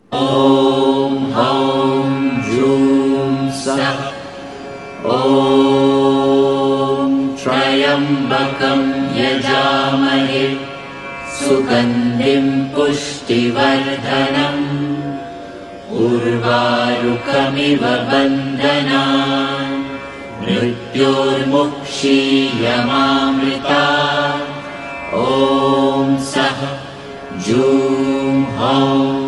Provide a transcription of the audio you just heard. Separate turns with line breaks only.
ॐ हौं जूं सः ॐ त्र्यम्बकं यजामहे सुगन्धिं पुष्टिवर्धनम् उर्वारुकमिव बन्धनान् मृत्योर्मुक्षीयमामृतात् ॐ सः जूं हौं